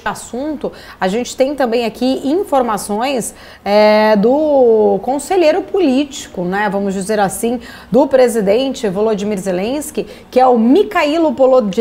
assunto, a gente tem também aqui informações do conselheiro político, né, vamos dizer assim, do presidente Volodymyr Zelensky, que é o Mikhailo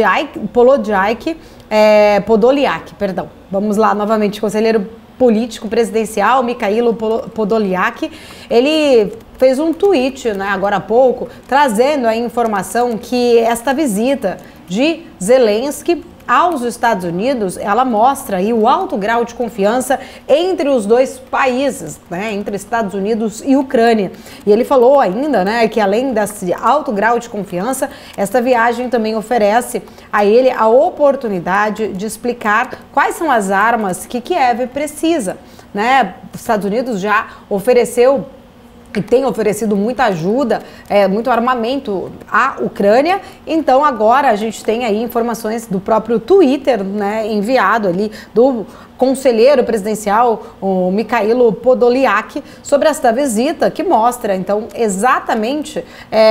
Podolyak, perdão. Vamos lá novamente, conselheiro político presidencial Mikhailo Podolyak. Ele fez um tweet, né, agora há pouco, trazendo a informação que esta visita de Zelensky aos Estados Unidos, ela mostra aí o alto grau de confiança entre os dois países, né, entre Estados Unidos e Ucrânia. E ele falou ainda, né, que além desse alto grau de confiança, esta viagem também oferece a ele a oportunidade de explicar quais são as armas que Kiev precisa, né? Os Estados Unidos já ofereceu e tem oferecido muita ajuda, muito armamento à Ucrânia. Então agora a gente tem aí informações do próprio Twitter, né, enviado ali do conselheiro presidencial, o Mikhailo Podolyak, sobre esta visita, que mostra então exatamente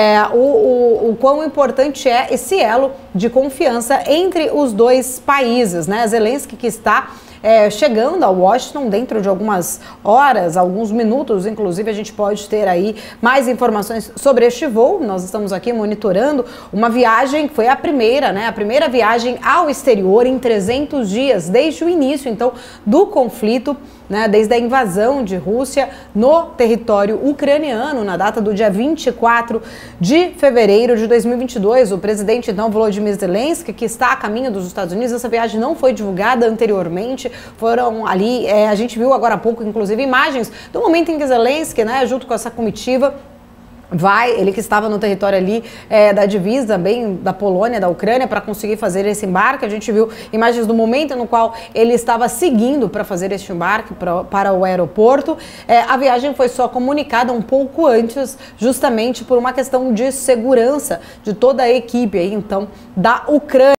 o quão importante é esse elo de confiança entre os dois países, né? Zelensky, que está chegando a Washington dentro de algumas horas, alguns minutos, inclusive a gente pode ter aí mais informações sobre este voo. Nós estamos aqui monitorando uma viagem que foi a primeira, né, a primeira viagem ao exterior em 300 dias, desde o início, então, do conflito, né, desde a invasão de Rússia no território ucraniano, na data do dia 24 de fevereiro de 2022. O presidente, então, Volodymyr Zelensky, que está a caminho dos Estados Unidos, essa viagem não foi divulgada anteriormente, foram ali, a gente viu agora há pouco, inclusive, imagens do momento em que Zelensky, né, junto com essa comitiva, ele que estava no território ali da divisa, bem da Polônia, da Ucrânia, para conseguir fazer esse embarque. A gente viu imagens do momento no qual ele estava seguindo para fazer este embarque para o aeroporto. A viagem foi só comunicada um pouco antes, justamente por uma questão de segurança de toda a equipe aí, então, da Ucrânia.